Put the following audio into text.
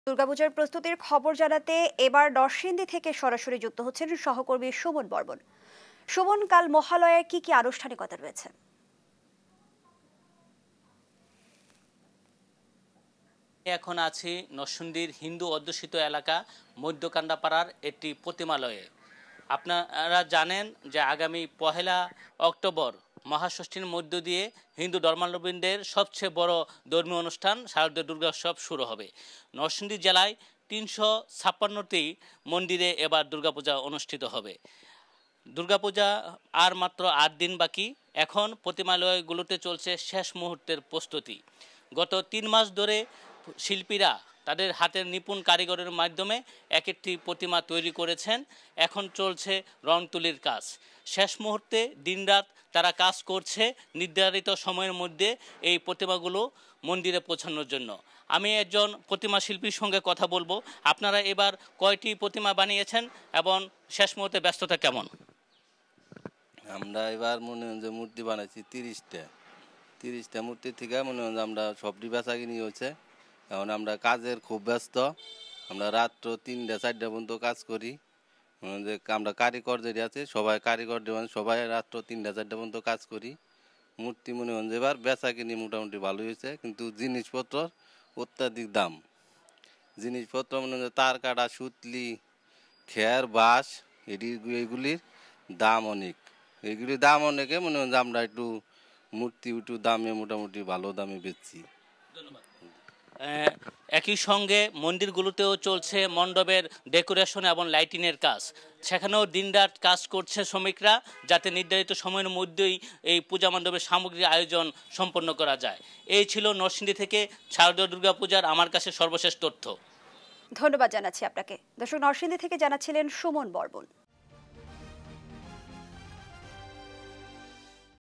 দুর্গাপূজার প্রস্তুতির খবর জানাতে এবার নরসিংদী থেকে সরাসরি যুক্ত হচ্ছেন সহকর্মী সুমন বর্মন। সুমন, কাল মহালয়ায় কি কি আনুষ্ঠানিকতা রয়েছে? এখন আছি নরসিংদীর হিন্দু অধ্যুষিত এলাকা মধ্যকান্দাপাড়ার একটি প্রতিমালয়ে। আপনারা জানেন যে আগামী 1 অক্টোবর মহাষষ্ঠীর মধ্য দিয়ে হিন্দু ধর্মাবলম্বীদের সবচেয়ে বড় ধর্মীয় অনুষ্ঠান শারদীয় দুর্গোৎসব শুরু হবে। নরসিংদী জেলায় 356টি মন্দিরে এবার দুর্গাপূজা অনুষ্ঠিত হবে। দুর্গাপূজা আর মাত্র 8 দিন বাকি। এখন প্রতিমালয়গুলোতে চলছে শেষ মুহূর্তের প্রস্তুতি। গত 3 মাস ধরে শিল্পীরা তাদের হাতের নিপুণ কারিগরের মাধ্যমে এক একটি প্রতিমা তৈরি করেছেন। এখন চলছে রং তুলির কাজ। শেষ মুহূর্তে দিনরাত তারা কাজ করছে নির্ধারিত সময়ের মধ্যে এই প্রতিমাগুলো মন্দিরে পৌঁছানোর জন্য। আমি একজন প্রতিমা শিল্পীর সঙ্গে কথা বলবো। আপনারা এবার কয়টি প্রতিমা বানিয়েছেন এবং শেষ মুহূর্তে ব্যস্ততা কেমন? আমরা এবার মনে হয় যে মূর্তি বানাইছি 30টা মূর্তি থেকে মনে হয় যে আমরা সবটি বেচা কিনি হয়েছে। এখন আমরা কাজের খুব ব্যস্ত। আমরা রাত্র 3টা-4টা পর্যন্ত কাজ করি। যে আমরা কারিগর যেটি আছে সবাই কারিগর দেবেন, সবাই রাত্র 3টা-4টা পর্যন্ত কাজ করি। মূর্তি মনে হয় যে এবার বেচা কিনি মোটামুটি ভালোই হয়েছে, কিন্তু জিনিসপত্র অত্যাধিক দাম। জিনিসপত্র মনে হয় তার কাটা, সুতলি, খের, বাঁশ এইগুলির দাম অনেক। এইগুলির দাম অনেকে মনে হয় যে আমরা একটু মূর্তি দামে মোটামুটি ভালো দামে বেচছি। ধন্যবাদ। একই সঙ্গে মন্দিরগুলোতেও চলছে মণ্ডপের ডেকোরেশন এবং লাইটিংয়ের কাজ। সেখানেও দিনরাত কাজ করছে শ্রমিকরা, যাতে নির্ধারিত সময়ের মধ্যেই এই পূজা মণ্ডপের সামগ্রীর আয়োজন সম্পন্ন করা যায়। এই ছিল নরসিংদী থেকে শারদীয় দুর্গাপূজার আমার কাছে সর্বশেষ তথ্য। ধন্যবাদ জানাচ্ছি আপনাকে। দর্শক, নরসিংদী থেকে জানাচ্ছিলেন সুমন বর্মন।